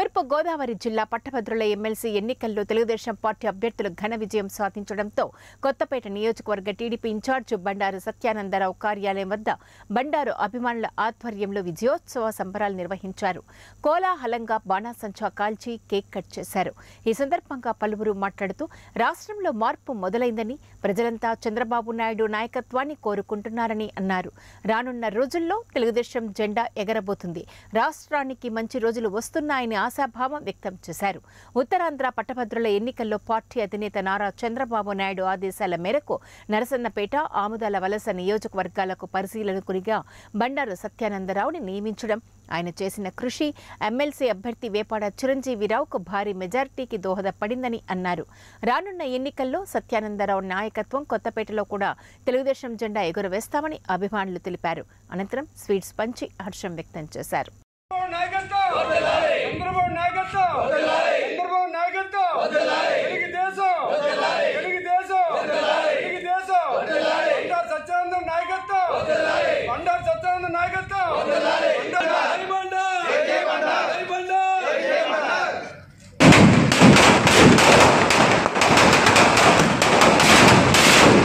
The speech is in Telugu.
తూర్పు గోదావరి జిల్లా పట్టభద్రుల ఎమ్మెల్సీ ఎన్నికల్లో తెలుగుదేశం పార్టీ అభ్యర్థులు ఘన విజయం సాధించడంతో కొత్తపేట నియోజకవర్గ టీడీపీ ఇన్ఛార్జ్ బండారు సత్యానందరావు కార్యాలయం వద్ద బండారు అభిమానుల ఆధ్వర్యంలో విజయోత్సవ సంబరాలు నిర్వహించారు. కోలాహలంగా బాణాసంచా కాల్చి కేక్ కట్ చేశారు. ఈ సందర్భంగా పలువురు మాట్లాడుతూ రాష్ట్రంలో మార్పు మొదలైందని, ప్రజలంతా చంద్రబాబు నాయుడు నాయకత్వాన్ని కోరుకుంటున్నారని అన్నారు. రానున్న రోజుల్లో తెలుగుదేశం జెండా ఎగరబోతుంది. రాష్ట్రానికి మంచి రోజులు వస్తున్నాయని ఆశాభావం వ్యక్తం చేశారు. ఉత్తరాంధ్ర పట్టభద్రుల ఎన్నికల్లో పార్టీ అధినేత నారా చంద్రబాబు నాయుడు ఆదేశాల మేరకు నరసన్నపేట, ఆముదాల వలస నియోజకవర్గాలకు పరిశీలకునిగా బండారు సత్యానందరావుని నియమించడం, ఆయన చేసిన కృషి ఎమ్మెల్సీ అభ్యర్థి వేపాడ చిరంజీవిరావుకు భారీ మెజారిటీకి దోహదపడిందని అన్నారు. రానున్న ఎన్నికల్లో సత్యానందరావు నాయకత్వం కొత్తపేటలో కూడా తెలుగుదేశం జెండా ఎగురవేస్తామని అభిమానులు తెలిపారు. అనంతరం స్వీట్స్ పంచి హర్షం వ్యక్తం చేశారు.